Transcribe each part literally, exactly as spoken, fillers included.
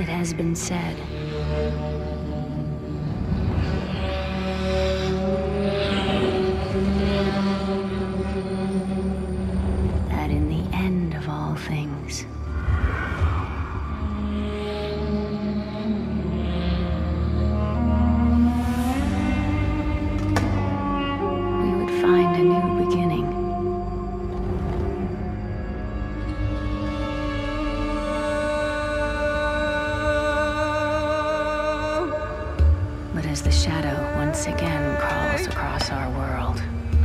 it has been said. That in the end of all things, we would find a new beginning. But as the shadow once again crawls across our world,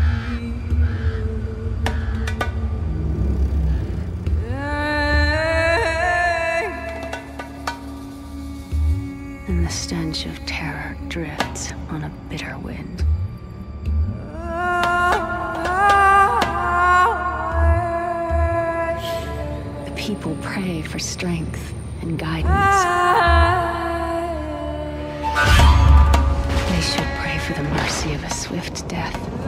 and the stench of terror drifts on a bitter wind, the people pray for strength and guidance. They should pray for the mercy of a swift death.